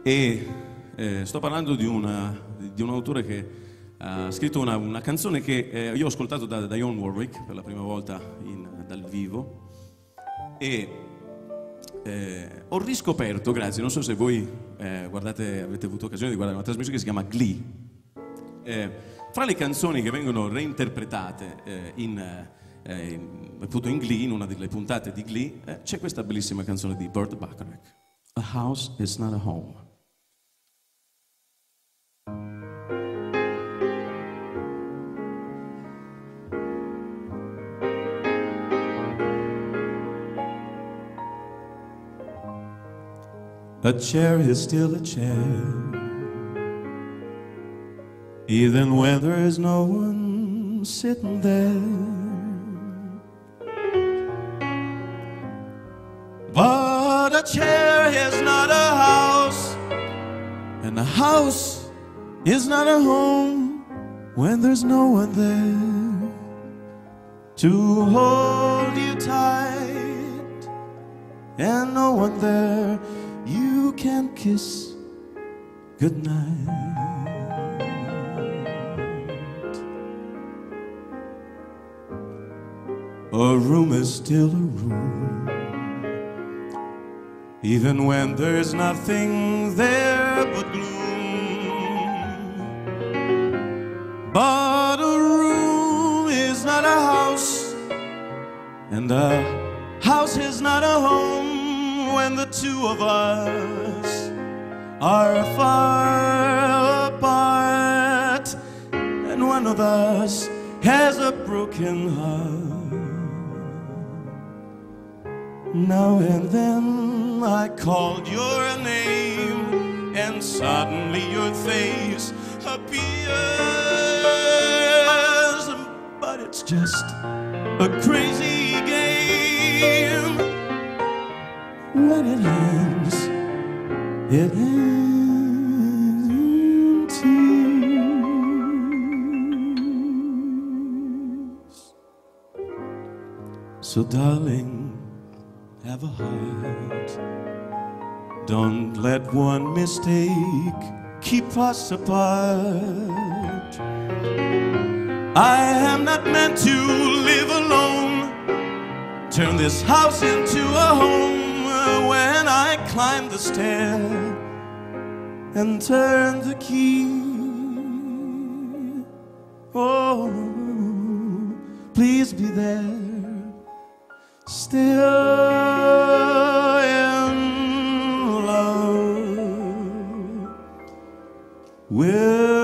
E sto parlando di un autore che ha scritto una canzone che io ho ascoltato da Dionne Warwick per la prima volta dal vivo e ho riscoperto, grazie, non so se voi avete avuto occasione di guardare una trasmissione che si chiama Glee. Fra le canzoni che vengono reinterpretate appunto in Glee, in una delle puntate di Glee, c'è questa bellissima canzone di Burt Bacharach, A House is Not a Home. A chair is still a chair, even when there is no one sitting there. But a chair is not a house, and a house is not a home when there's no one there to hold you tight, and no one there you can kiss goodnight. A room is still a room, even when there's nothing there but gloom. But a room is not a house, and a house is not a home when the two of us are far apart, and one of us has a broken heart. Now and then I called your name, and suddenly your face appears, but it's just a crazy game. When it ends in tears. So darling, have a heart. Don't let one mistake keep us apart. I am not meant to live alone. Turn this house into a home. When I climb the stair and turn the key, oh, please be there, still in love with